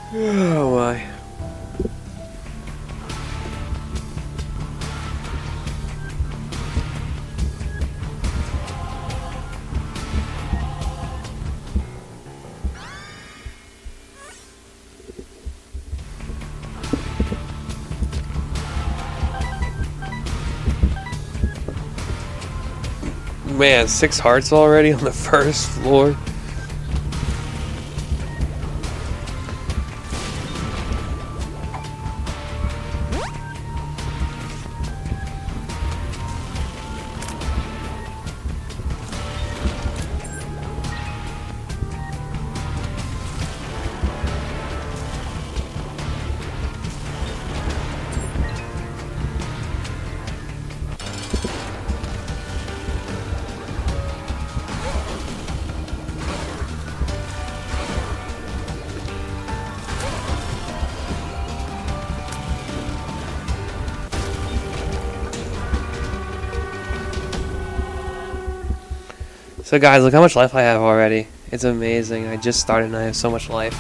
Oh my. Man, 6 hearts already on the first floor. So guys, look how much life I have already. It's amazing. I just started and I have so much life.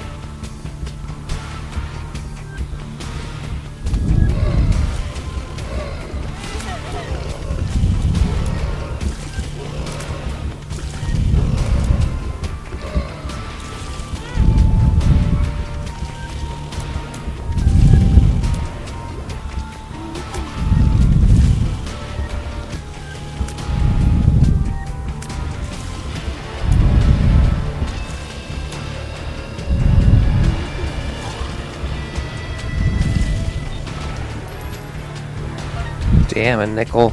Damn, a nickel.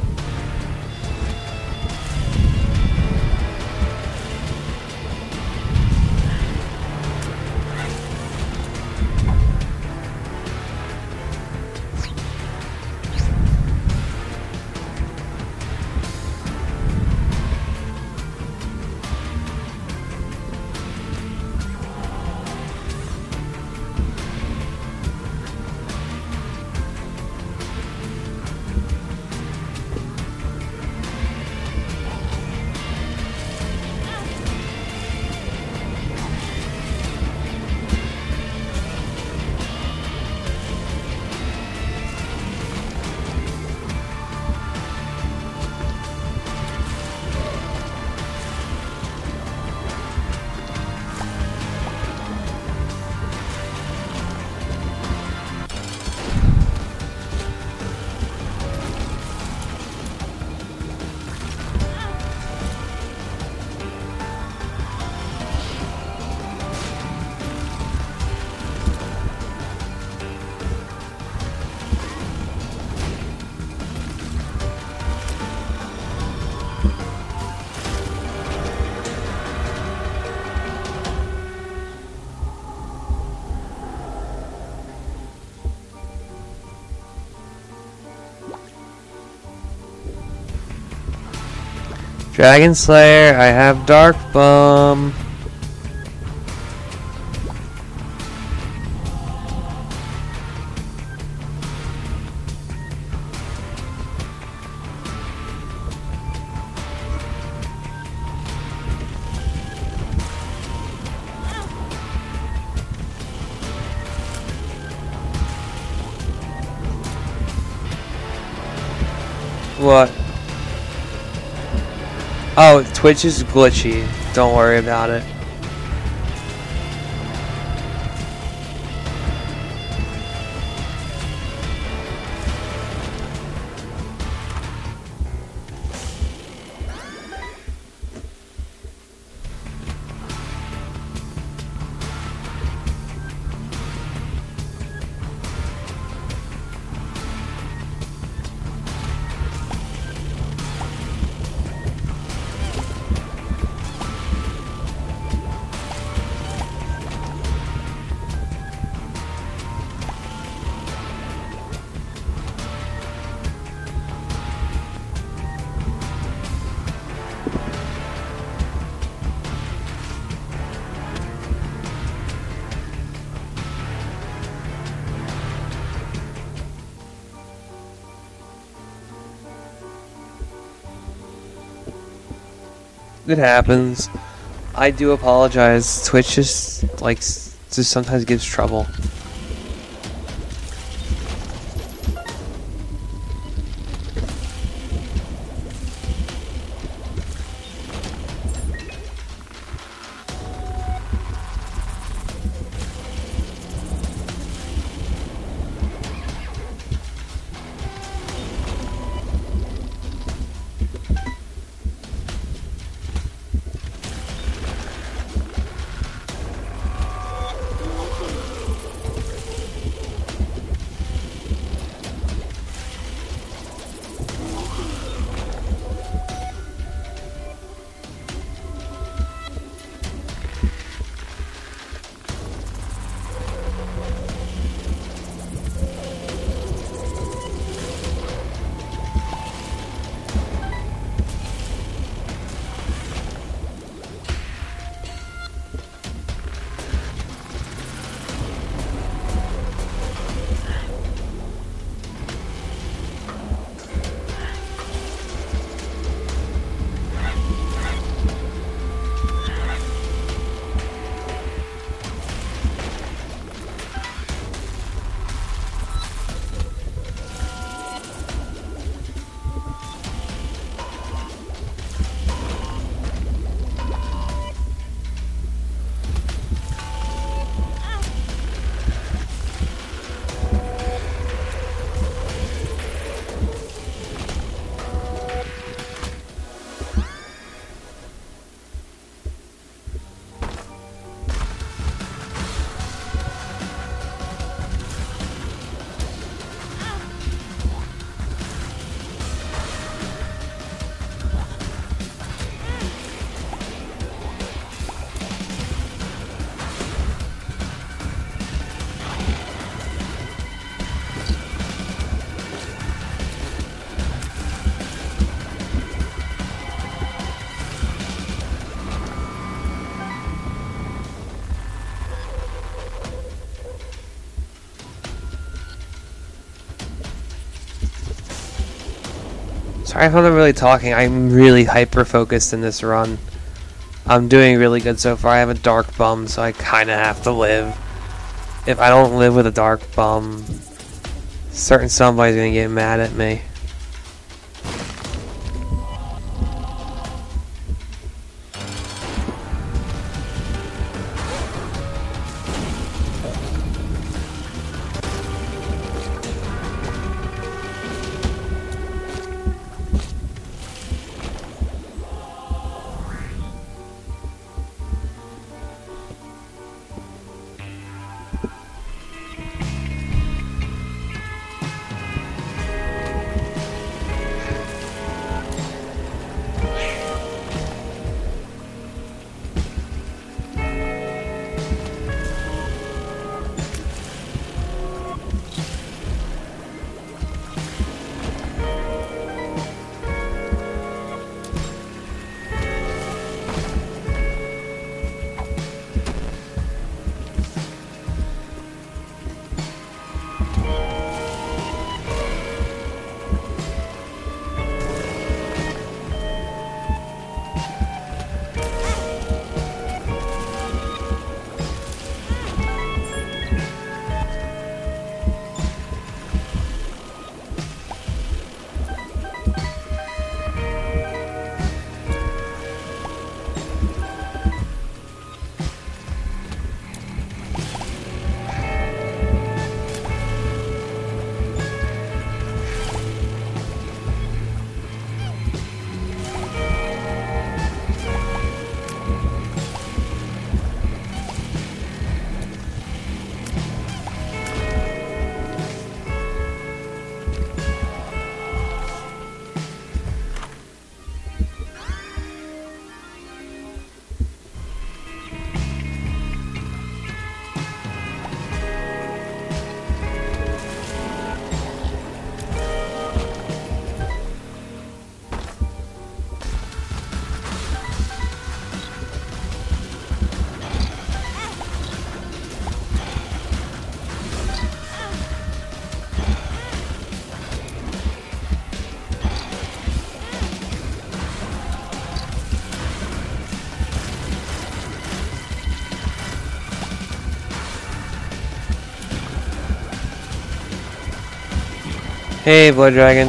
Dragon Slayer, I have Dark Bum. What? Oh, Twitch is glitchy. Don't worry about it. It happens. I do apologize. Twitch just likes just sometimes gives trouble. Sorry if I'm not really talking. I'm really hyper-focused in this run. I'm doing really good so far. I have a dark bum, so I kind of have to live. If I don't live with a dark bum, certain somebody's gonna get mad at me. Hey, Blood Dragon.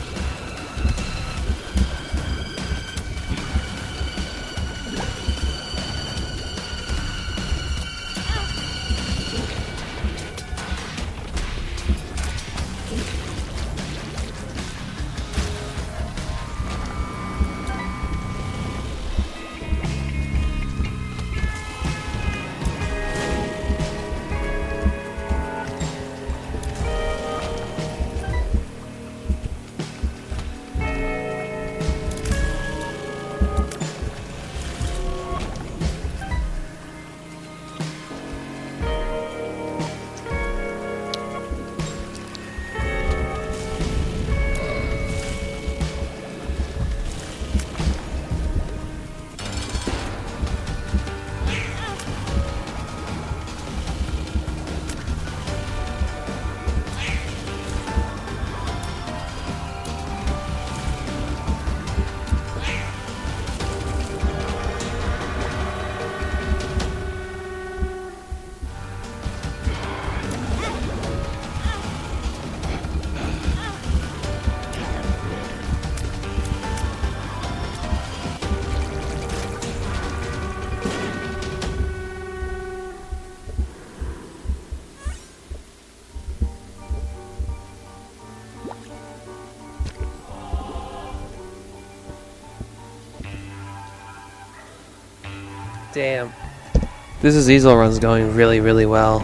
Damn. This Azazel run's going really, really well.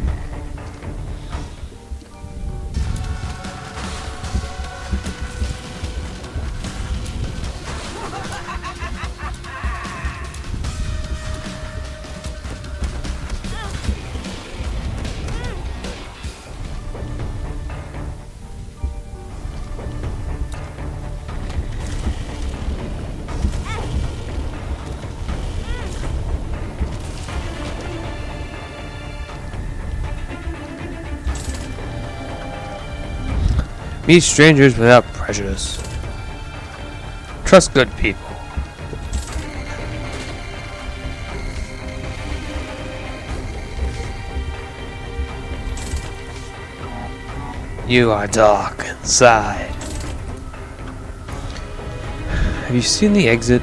Meet strangers without prejudice. Trust good people. You are dark inside. Have you seen the exit?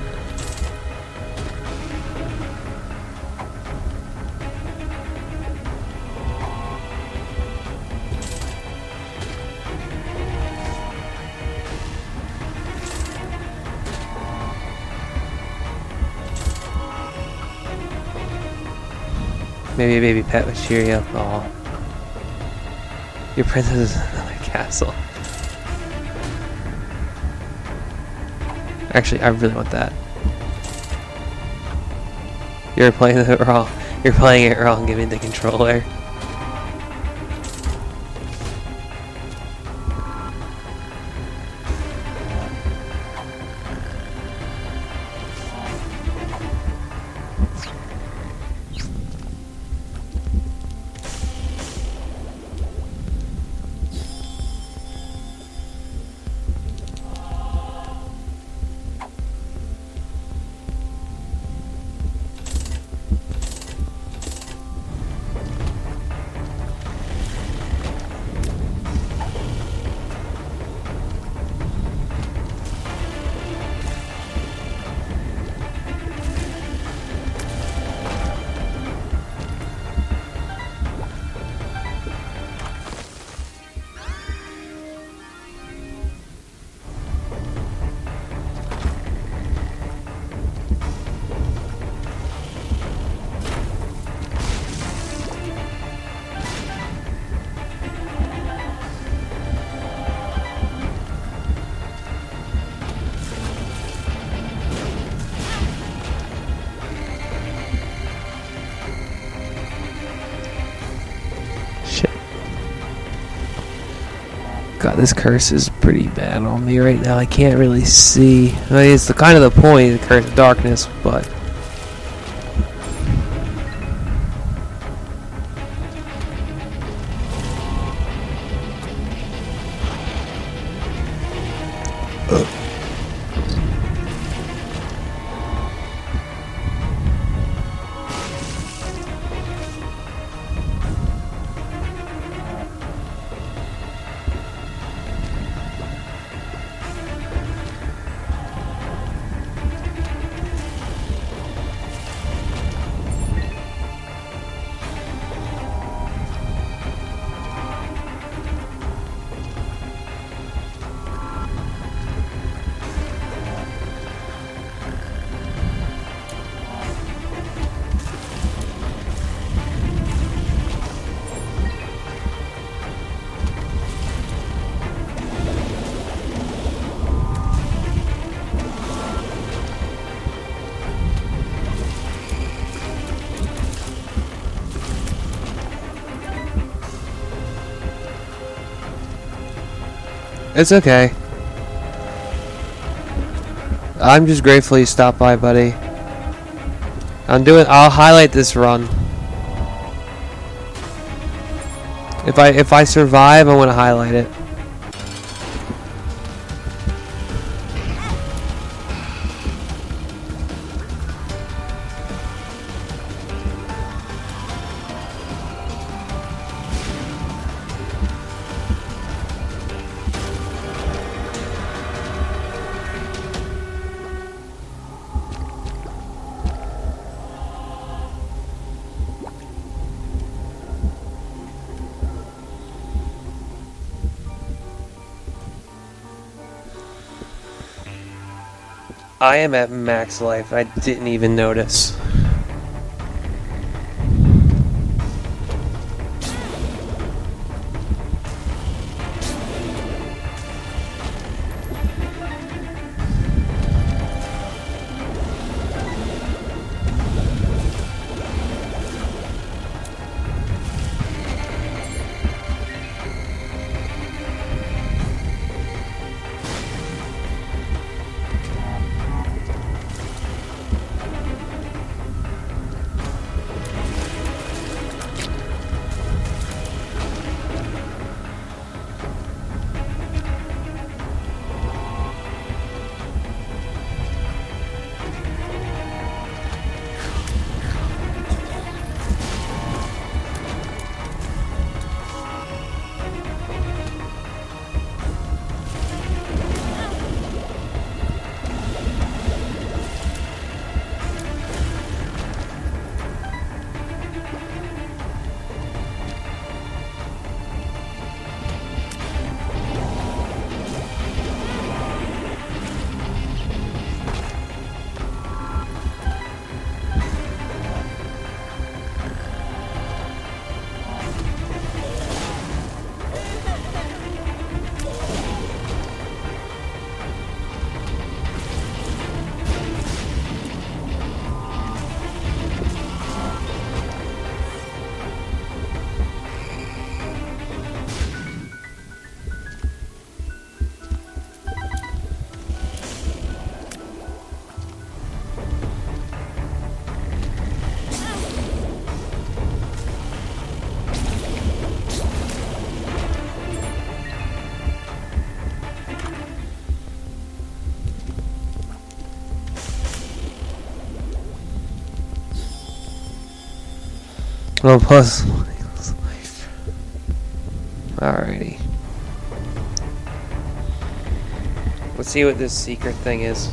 Maybe a baby pet would cheer you up. Aw. Your princess is in another castle. Actually, I really want that. You're playing it wrong. You're playing it wrong. Give me the controller. God, this curse is pretty bad on me right now. I can't really see. I mean, it's the kind of the point, the curse of darkness, but It's okay. I'm just grateful you stopped by, buddy. I'll highlight this run. If I survive, I want to highlight it. I am at max life. I didn't even notice. Well, plus life. Alrighty. Let's see what this secret thing is.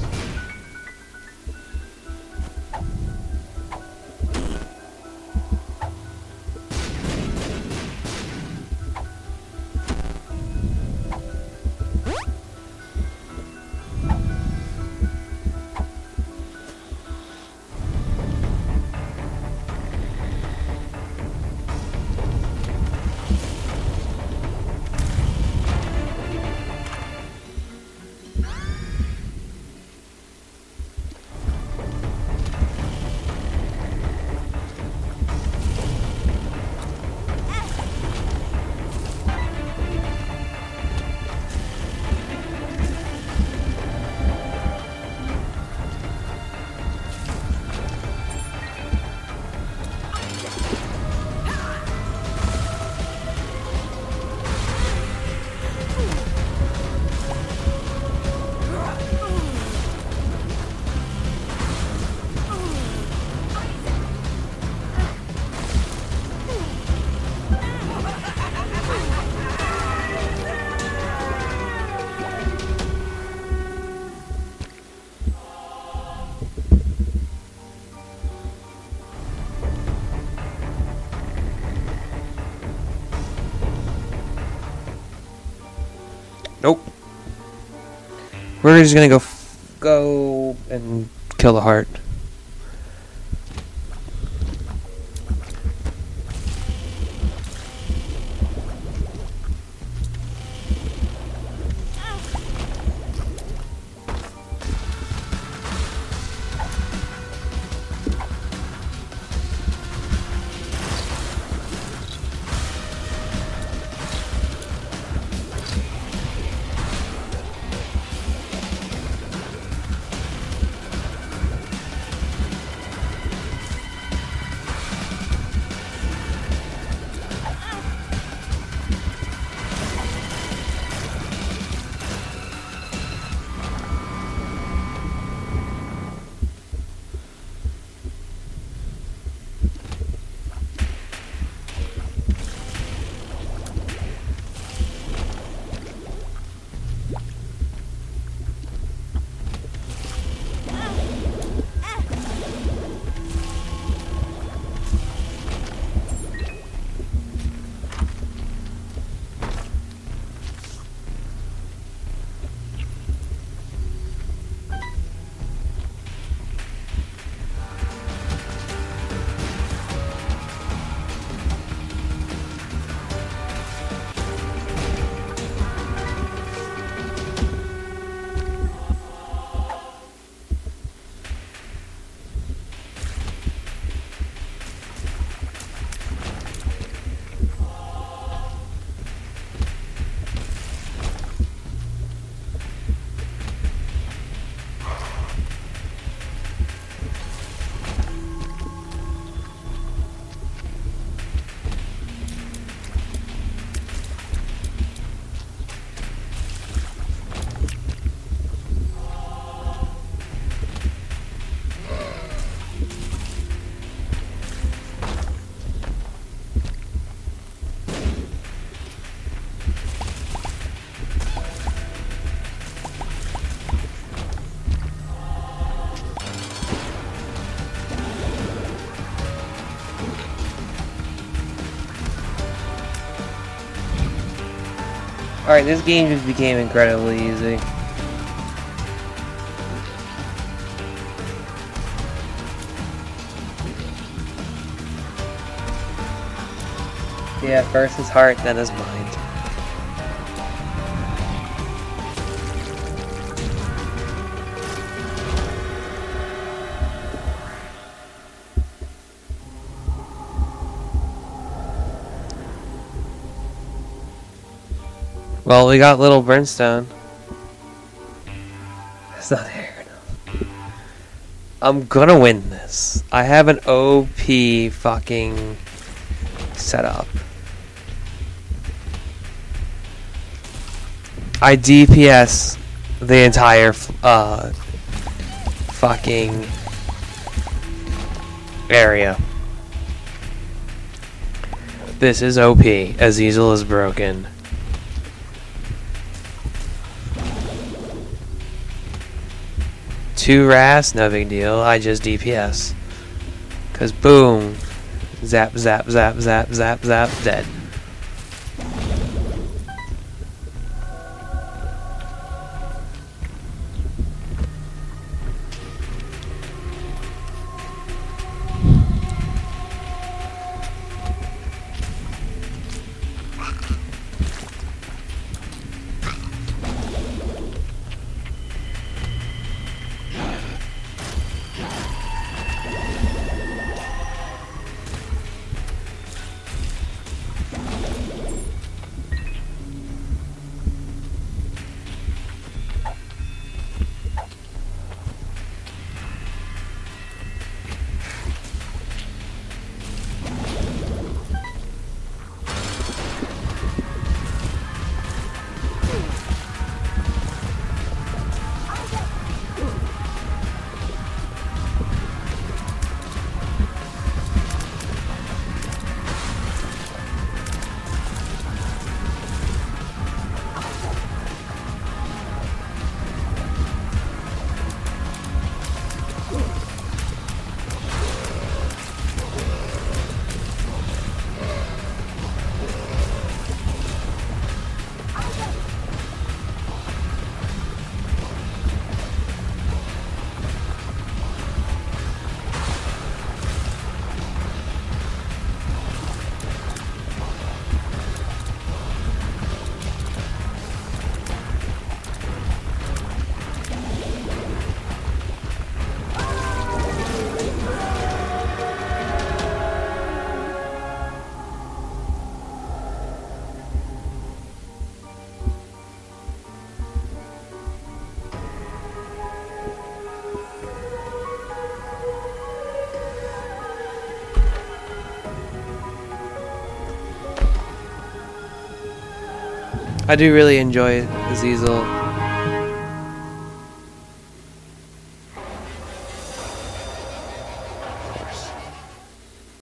Nope. We're just gonna go and kill the heart. Alright, this game just became incredibly easy. Yeah, first his heart, then his mind. Well, we got Little Brimstone. That's not hair enough. I'm gonna win this. I have an OP fucking setup. I DPS the entire fucking area. This is OP. Azazel is broken. Two RAS, no big deal. I just DPS. Cause boom. Zap, zap, zap, zap, zap, zap, dead. I do really enjoy Azazel.